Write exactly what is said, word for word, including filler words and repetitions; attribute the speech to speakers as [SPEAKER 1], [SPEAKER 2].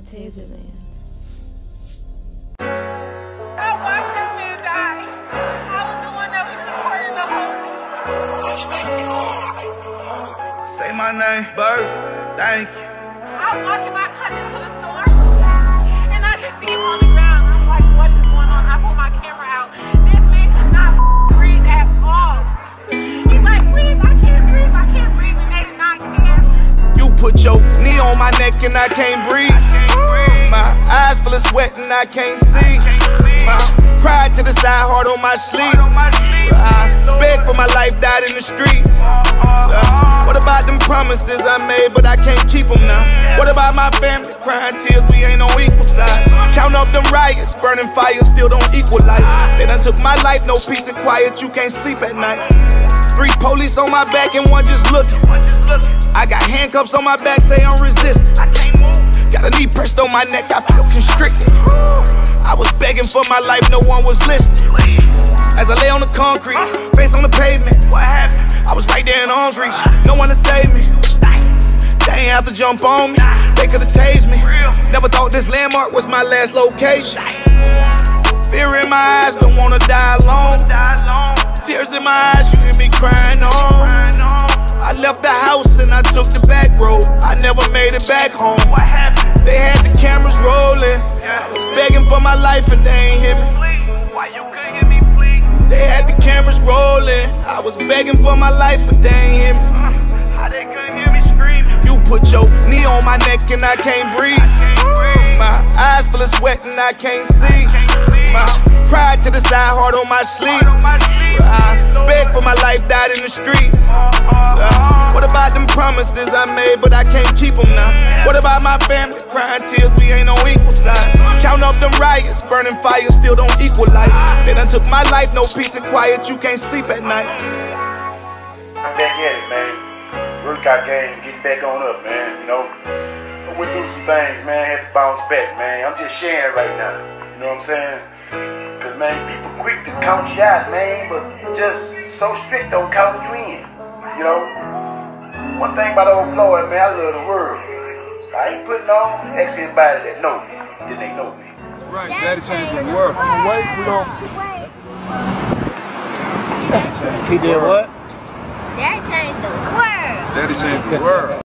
[SPEAKER 1] Taserland.
[SPEAKER 2] I watched this man die. I was the one that was recording the whole thing.
[SPEAKER 3] Say my name, Bird. Thank you.
[SPEAKER 2] I was walking my cousin to the store, and I just see him on the ground. I'm like, what is going on? I pull my camera out. This man could not breathe at all. He's like, please, I can't breathe. I can't breathe, and they did not care.
[SPEAKER 3] You put your knee on my neck and I can't breathe. My eyes full of sweat and I can't see. My pride to the side, heart on my sleeve. I beg for my life, died in the street. Uh, what about them promises I made, but I can't keep them now? What about my family crying tears, we ain't on equal sides? Count up them riots, burning fires, still don't equal life. They done took my life, no peace and quiet, you can't sleep at night. Three police on my back and one just looking. I got handcuffs on my back, say I'm resisting. Got a knee pressed on my neck, I feel constricted. I was begging for my life, no one was listening. As I lay on the concrete, face on the pavement, I was right there in arm's reach, no one to save me. They ain't have to jump on me, they could've tased me. Never thought this landmark was my last location. Fear in my eyes, don't wanna die alone. Tears in my eyes, you hear me crying on. I left the house and I took the back road. I never made it back home. They had the cameras rolling. I was begging for my life and they ain't hear me. They had the cameras rolling. I was begging for my life, but they ain't hear me. They couldn't hear me screaming. You put your knee on my neck and I can't breathe. My eyes full of sweat and I can't see. My pride to the side, heart on my sleeve. I beg for my life, died in the street. Uh, what about them promises I made, but I can't keep them now? What about my family crying tears, we ain't on equal sides? Count up them riots, burning fires, still don't equal life. They done took my life, no peace and quiet, you can't sleep at night.
[SPEAKER 4] I'm back at it, man. Workout game, get back on up, man, you know. I went through some things, man, had to bounce back, man. I'm just sharing right now, you know what I'm saying? Cause, man, people quick to count you out, man, but just so strict don't count you in, you know? One thing about old Floyd, man, I love the world. I ain't putting on, ask anybody that know me, then they know me.
[SPEAKER 5] Right, Daddy changed the world. Wait, we don't.
[SPEAKER 6] He did what?
[SPEAKER 7] Daddy changed the world.
[SPEAKER 5] Daddy changed the world.